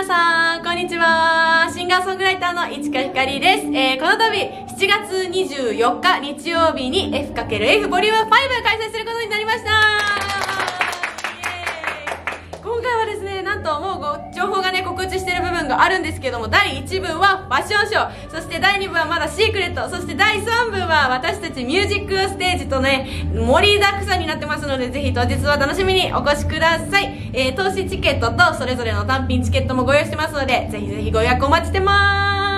皆さん、こんにちは。シンガーソングライターの市川ひかりです。この度、7月24日日曜日に F×F ボリューム5開催することになりました。今回はですね、なんともう情報がね、告知してる部分があるんですけども、第1部はファッションショー、そして第2部はまだシークレット、そして第3部は私たちミュージックステージとね、盛りだくさんになってますので、ぜひ当日は楽しみにお越しください。投資チケットとそれぞれの単品チケットもご用意してますので、ぜひぜひご予約お待ちしてます。